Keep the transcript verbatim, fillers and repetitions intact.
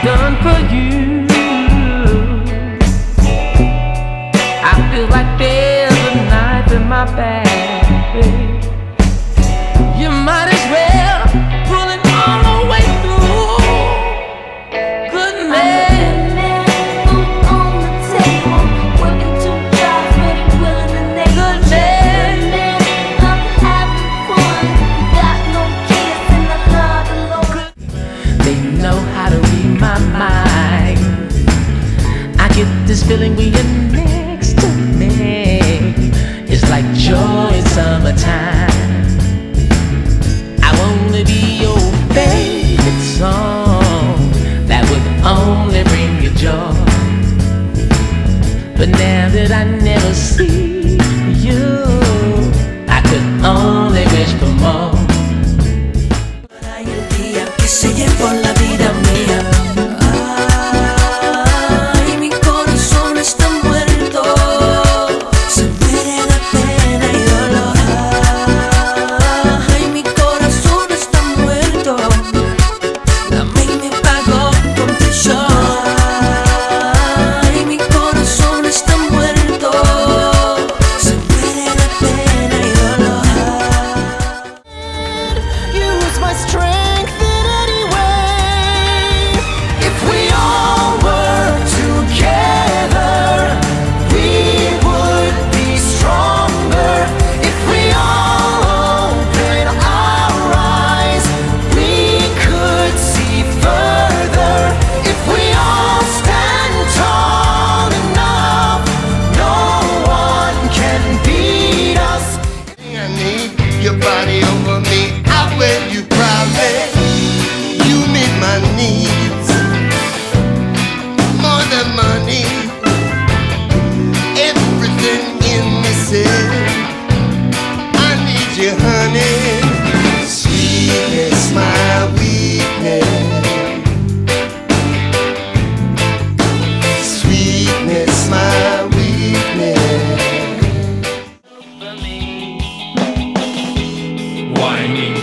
done for you. I feel like there's a knife in my back, babe. You might as well pull it all the way through. Good man, food on the table, working two jobs, but he willing to name. good man. I'm having fun, got no kids and I love the Lord. They know how to read my mind. I get this feeling when you're next to me. It's like joy in summertime. I wanna be your favorite song that would only bring you joy. But now that I never see you, I could only wish for more. Hay el día que se llevó la vida mía. Ay, mi corazón está muerto, se muere de pena y dolor. Ay, mi corazón está muerto, la mente me pagó con tu show. Ay, mi corazón está muerto, se muere de pena y dolor. Use my strength in any way. If we all work together, we would be stronger. If we all open our eyes, we could see further. If we all stand tall enough, no one can beat us. I need your body over me. I wear you proudly. You meet my needs more than money. Everything in me says I need you, honey. Sweetness, my weakness. Sweetness, my weakness. Whining